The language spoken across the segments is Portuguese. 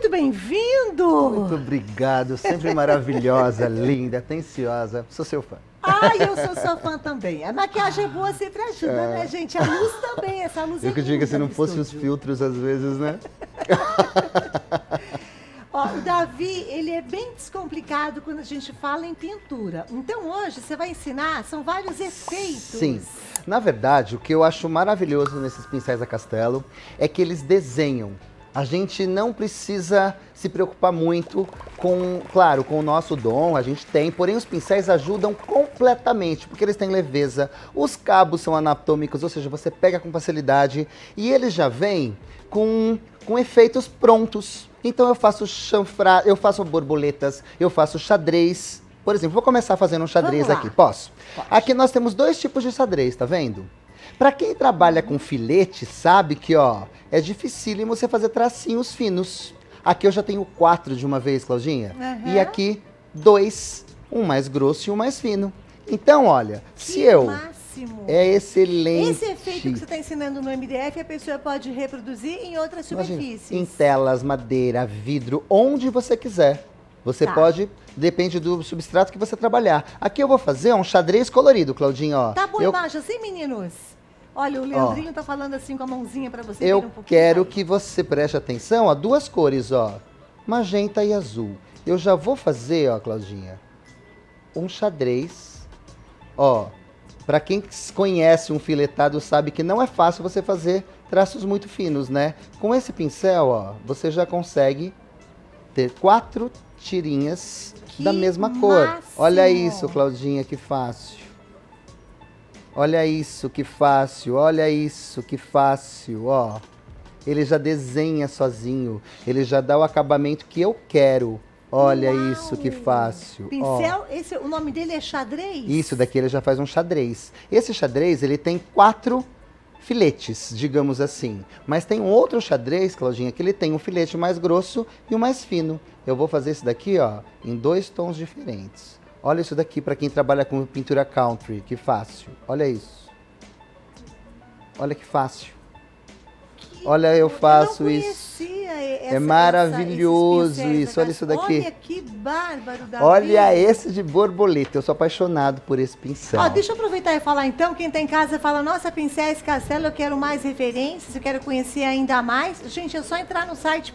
bem-vindo! Muito obrigado, sempre maravilhosa, linda, atenciosa. Sou seu fã. Ai, eu sou sua fã também. A maquiagem é boa, sempre ajuda, né, gente? A luz também, essa luz é Eu que digo, se não fosse os estúdio. filtros, às vezes, né? Ó, o Davi, ele é bem descomplicado quando a gente fala em pintura. Então hoje você vai ensinar, são vários efeitos. Sim. Na verdade, o que eu acho maravilhoso nesses pincéis da Castelo é que eles desenham. A gente não precisa se preocupar muito com, claro, com o nosso dom, a gente tem, porém os pincéis ajudam completamente, porque eles têm leveza, os cabos são anatômicos, ou seja, você pega com facilidade e eles já vêm com efeitos prontos. Então eu faço chanfra, eu faço borboletas, eu faço xadrez. Por exemplo, vou começar fazendo um xadrez aqui, posso? Pode. Aqui nós temos dois tipos de xadrez, tá vendo? Para quem trabalha com filete, sabe que, ó, é dificílimo você fazer tracinhos finos. Aqui eu já tenho 4 de uma vez, Claudinha. Uhum. E aqui 2, um mais grosso e um mais fino. Então, olha, Que máximo! É excelente. Esse efeito que você está ensinando no MDF, a pessoa pode reproduzir em outras superfícies. Em telas, madeira, vidro, onde você quiser. Você pode, depende do substrato que você trabalhar. Aqui eu vou fazer um xadrez colorido, Claudinha, ó. Tá boa imagem assim, meninos? Olha, o Leandrinho tá falando assim com a mãozinha para você. Eu quero que você preste atenção a duas cores, ó. Magenta e azul. Eu já vou fazer, ó, Claudinha, um xadrez. Ó, para quem conhece um filetado sabe que não é fácil você fazer traços muito finos, né? Com esse pincel, ó, você já consegue ter 4 tirinhas da mesma cor. Olha isso, Claudinha, que fácil. Olha isso, que fácil. Olha isso, que fácil, ó. Ele já desenha sozinho. Ele já dá o acabamento que eu quero. Olha isso, que fácil. Pincel, esse, o nome dele é xadrez? Isso, daqui ele já faz um xadrez. Esse xadrez, ele tem 4 filetes, digamos assim. Mas tem um outro xadrez, Claudinha, que ele tem um filete mais grosso e um mais fino. Eu vou fazer esse daqui, ó, em 2 tons diferentes. Olha isso daqui para quem trabalha com pintura country, que fácil. Olha isso. Olha que fácil. Olha, eu faço isso. É maravilhoso isso. Olha isso daqui. Olha que bárbaro, Davi. Olha esse de borboleta. Eu sou apaixonado por esse pincel. Ó, deixa eu aproveitar e falar então. Quem tá em casa fala, nossa, Pincéis Castelo, eu quero mais referências, eu quero conhecer ainda mais. Gente, é só entrar no site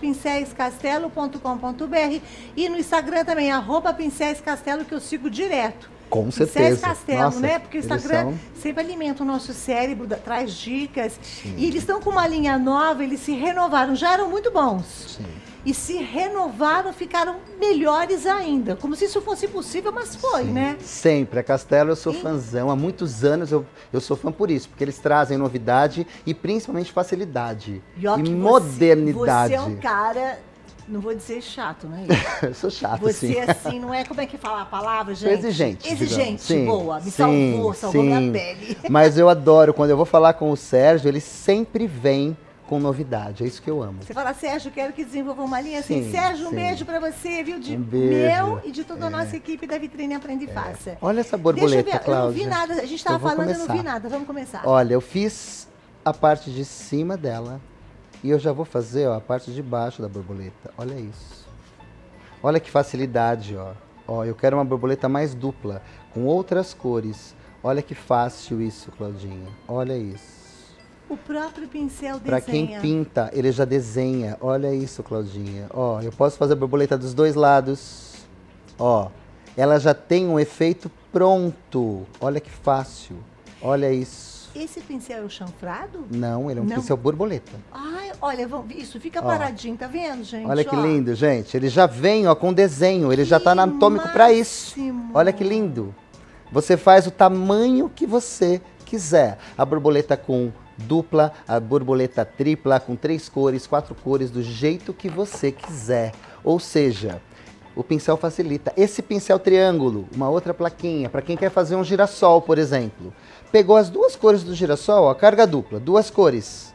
pincéiscastelo.com.br e no Instagram também, @pincéiscastelo, que eu sigo direto. Com certeza. Pincéis Castelo, nossa, né? Porque o Instagram sempre alimenta o nosso cérebro, traz dicas. Sim. E eles estão com uma linha nova, eles se renovaram, já eram muito bons. Sim. E se renovaram, ficaram melhores ainda. Como se isso fosse possível, mas foi, né? Sempre. A Castelo eu sou fãzão. Há muitos anos eu sou fã por isso. Porque eles trazem novidade e principalmente facilidade. E modernidade. Você é um cara... Não vou dizer chato, né? Eu sou chato, você, sim. Você, assim, não é... Como é que fala a palavra, gente? Exigente. Exigente, sim, boa. Me salvou minha pele. Mas eu adoro. Quando eu vou falar com o Sérgio, ele sempre vem com novidade. É isso que eu amo. Você fala, Sérgio, quero que desenvolva uma linha assim. Sim, Sérgio, um beijo pra você, viu? De um beijo. Meu e de toda a nossa equipe da Vitrine Aprende e Faça. Olha essa borboleta, Deixa eu ver, Cláudia. eu não vi nada. A gente tava falando, eu não vi nada. Vamos começar. Olha, eu fiz a parte de cima dela e eu já vou fazer, ó, a parte de baixo da borboleta. Olha isso. Olha que facilidade, ó. Ó, eu quero uma borboleta mais dupla, com outras cores. Olha que fácil isso, Claudinha. Olha isso. O próprio pincel desenha. Pra quem pinta, ele já desenha. Olha isso, Claudinha. Ó, eu posso fazer a borboleta dos dois lados. Ó, ela já tem um efeito pronto. Olha que fácil. Olha isso. Esse pincel é o chanfrado? Não, ele é um pincel borboleta. Ai, olha, isso fica paradinho, tá vendo, gente? Olha que lindo, gente. Ele já vem, ó, com desenho. Ele já tá anatômico pra isso. Olha que lindo. Você faz o tamanho que você quiser. A borboleta com dupla, a borboleta tripla, com 3 cores, 4 cores, do jeito que você quiser. Ou seja, o pincel facilita. Esse pincel triângulo, uma outra plaquinha, para quem quer fazer um girassol, por exemplo. Pegou as 2 cores do girassol, ó, carga dupla, 2 cores.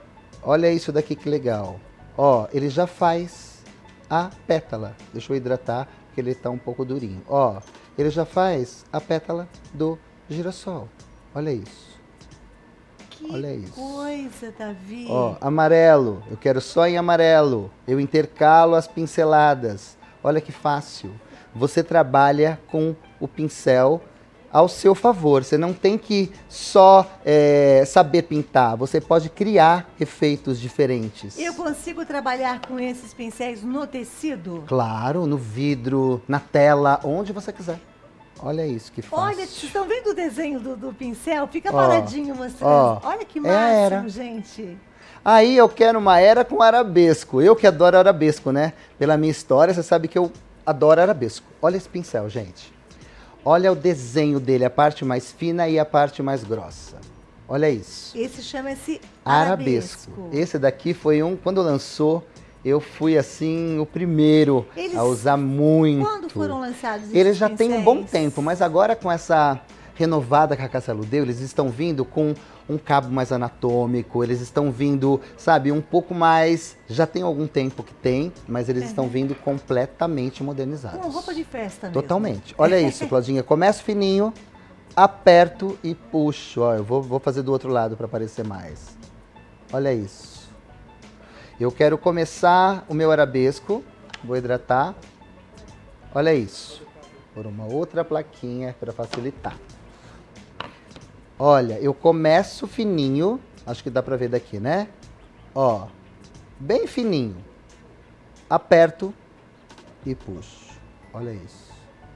Olha isso daqui que legal. Ó, ele já faz a pétala. Deixa eu hidratar, porque ele tá um pouco durinho. Ó, ele já faz a pétala do girassol. Olha isso. Olha isso. Coisa, Davi. Ó, amarelo, eu quero só em amarelo. Eu intercalo as pinceladas. Olha que fácil. Você trabalha com o pincel ao seu favor. Você não tem que só saber pintar. Você pode criar efeitos diferentes. Eu consigo trabalhar com esses pincéis no tecido? Claro, no vidro, na tela, onde você quiser. Olha isso, que fácil. Olha, vocês estão vendo o desenho do pincel? Fica paradinho mostrando. Ó, olha que é a era. máximo, gente. Aí eu quero uma era com arabesco. Eu que adoro arabesco, né? Pela minha história, você sabe que eu adoro arabesco. Olha esse pincel, gente. Olha o desenho dele, a parte mais fina e a parte mais grossa. Olha isso. Esse chama-se Arabesco. Esse daqui foi quando lançou, eu fui assim, o primeiro a usar muito. Quando foram lançados esses Eles já têm um bom pincéis? tempo, mas agora com essa renovada que a Castelo deu, eles estão vindo com um cabo mais anatômico, eles estão vindo, sabe, um pouco mais... Já tem algum tempo que tem, mas eles estão vindo completamente modernizados. Com roupa de festa mesmo. Totalmente. Olha isso, Claudinha. Começo fininho, aperto e puxo. Ó, eu vou fazer do outro lado para aparecer mais. Olha isso. Eu quero começar o meu arabesco. Vou hidratar. Olha isso. Por uma outra plaquinha para facilitar. Olha, eu começo fininho. Acho que dá para ver daqui, né? Ó, bem fininho. Aperto e puxo. Olha isso.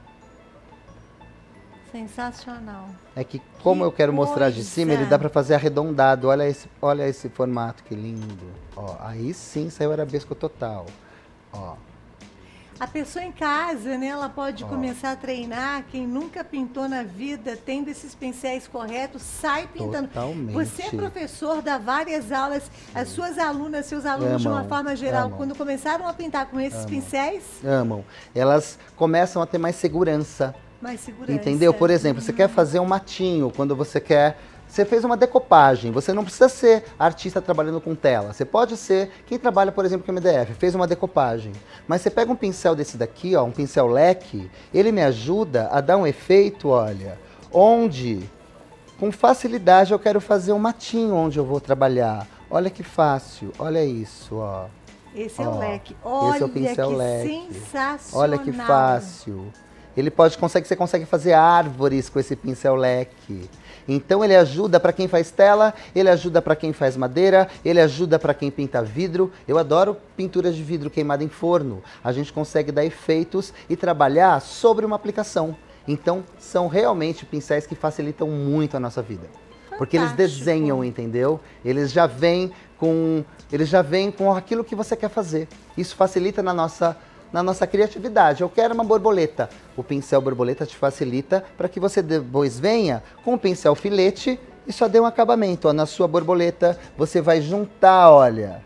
Sensacional. É que como eu quero mostrar de cima, ele dá para fazer arredondado. Olha esse formato, que lindo. Ó, aí sim saiu arabesco total. Ó. A pessoa em casa, né, ela pode começar a treinar. Quem nunca pintou na vida, tendo esses pincéis corretos, sai pintando. Totalmente. Você é professor, dá várias aulas. As suas alunas, seus alunos, de uma forma geral, quando começaram a pintar com esses pincéis... Amam. Elas começam a ter mais segurança. Mais segurança. Entendeu? Por exemplo, você quer fazer um matinho, quando você quer... Você fez uma decopagem, você não precisa ser artista trabalhando com tela. Você pode ser quem trabalha, por exemplo, com MDF, fez uma decopagem. Mas você pega um pincel desse daqui, ó, um pincel leque, ele me ajuda a dar um efeito, olha, onde, com facilidade, eu quero fazer um matinho onde eu vou trabalhar. Olha que fácil, olha isso, ó. Esse é o leque. Olha, esse é o pincel que leque. sensacional. Olha que fácil. Você consegue fazer árvores com esse pincel leque. Então ele ajuda para quem faz tela, ele ajuda para quem faz madeira, ele ajuda para quem pinta vidro. Eu adoro pinturas de vidro queimada em forno. A gente consegue dar efeitos e trabalhar sobre uma aplicação. Então são realmente pincéis que facilitam muito a nossa vida. Fantástico. Porque eles desenham, entendeu? Eles já vêm com aquilo que você quer fazer. Isso facilita na nossa criatividade. Eu quero uma borboleta. O pincel borboleta te facilita para que você depois venha com o pincel filete e só dê um acabamento. Ó, na sua borboleta você vai juntar, olha,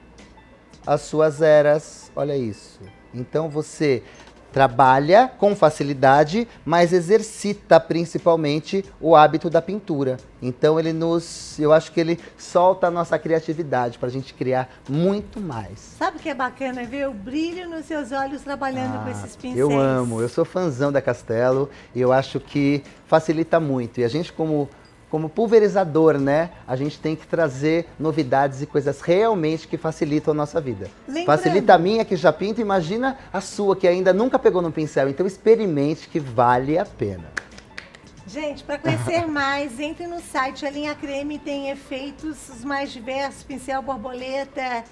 as suas eras. Olha isso. Então você trabalha com facilidade, mas exercita principalmente o hábito da pintura. Então eu acho que ele solta a nossa criatividade para a gente criar muito mais. Sabe o que é bacana? Ver o brilho nos seus olhos trabalhando com esses pincéis. Eu amo, eu sou fãzão da Castelo e eu acho que facilita muito. E a gente como pulverizador, né? A gente tem que trazer novidades e coisas realmente que facilitam a nossa vida. Facilita a minha, que já pinta, imagina a sua, que ainda nunca pegou no pincel. Então experimente, que vale a pena. Gente, para conhecer mais, entre no site. A linha Creme tem efeitos os mais diversos, pincel borboleta...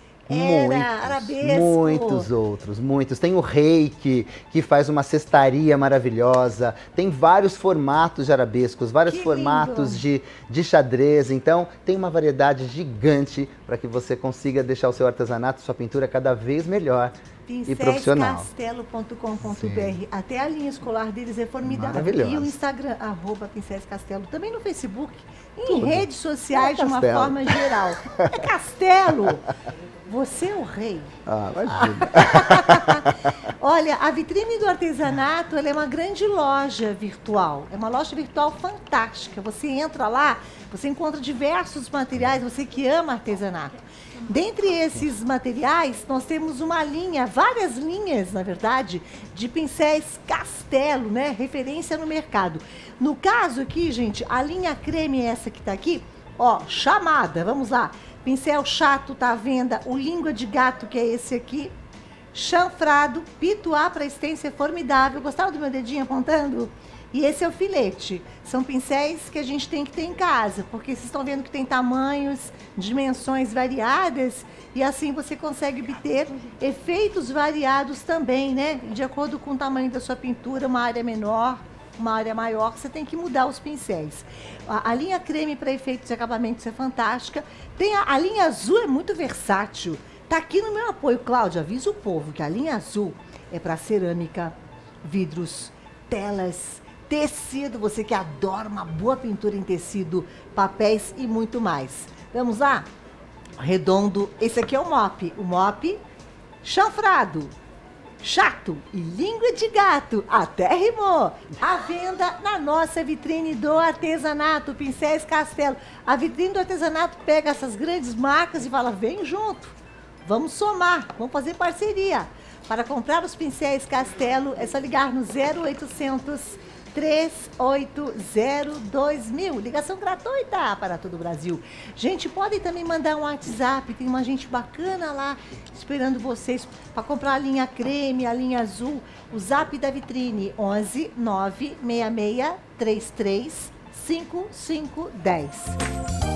arabesco. Muitos outros, muitos. Tem o Reiki, que faz uma cestaria maravilhosa. Tem vários formatos de arabescos, vários formatos de xadrez. Então, tem uma variedade gigante para que você consiga deixar o seu artesanato, sua pintura cada vez melhor e profissional. Pincéscastelo.com.br. Até a linha escolar deles é formidável. E o Instagram, @pincéscastelo. Também no Facebook, em redes sociais de uma forma geral. É Castelo! Você é o rei. Imagina. Olha, a Vitrine do Artesanato, ela é uma grande loja virtual. É uma loja virtual fantástica. Você entra lá, você encontra diversos materiais, você que ama artesanato. Dentre esses materiais, nós temos uma linha, várias linhas, na verdade, de pincéis Castelo, né? Referência no mercado. No caso aqui, gente, a linha Creme, essa que está aqui, Ó, chamada, vamos lá. Pincel chato tá à venda, o língua de gato, que é esse aqui. Chanfrado, pituá para estência formidável. Gostaram do meu dedinho apontando? E esse é o filete. São pincéis que a gente tem que ter em casa, porque vocês estão vendo que tem tamanhos, dimensões variadas, e assim você consegue obter efeitos variados também, né? De acordo com o tamanho da sua pintura, uma área menor, uma área maior, você tem que mudar os pincéis. A linha creme para efeitos e acabamentos é fantástica. Tem a linha azul, é muito versátil. Tá aqui no meu apoio, Cláudia, avisa o povo que a linha azul é para cerâmica, vidros, telas, tecido, você que adora uma boa pintura em tecido, papéis e muito mais. Vamos lá? Redondo, esse aqui é o mop chanfrado, chato e língua de gato, até rimou. À venda na nossa vitrine do artesanato, Pincéis Castelo. A vitrine do artesanato pega essas grandes marcas e fala, vem junto, vamos somar, vamos fazer parceria. Para comprar os Pincéis Castelo, é só ligar no 0800 380 2000. Ligação gratuita para todo o Brasil. Gente, podem também mandar um WhatsApp. Tem uma gente bacana lá esperando vocês para comprar a linha creme, a linha azul. O zap da vitrine 11 966 33 5510.